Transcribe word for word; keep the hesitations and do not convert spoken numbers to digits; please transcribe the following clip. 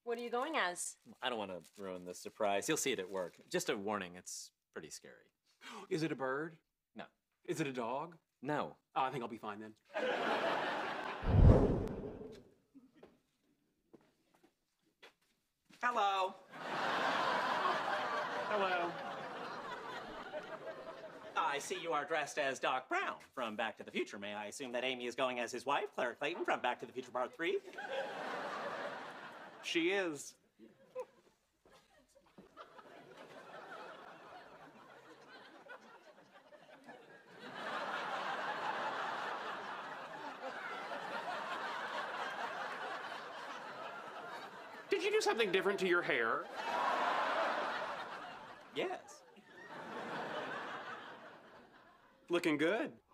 What are you going as? I don't want to ruin this surprise. You'll see it at work. Just a warning, it's pretty scary. Is it a bird? No. Is it a dog? No. Oh, I think I'll be fine then. Hello. Hello. I see you are dressed as Doc Brown from Back to the Future. May I assume that Amy is going as his wife, Clara Clayton, from Back to the Future Part three? She is. Did you do something different to your hair? Yes. Looking good.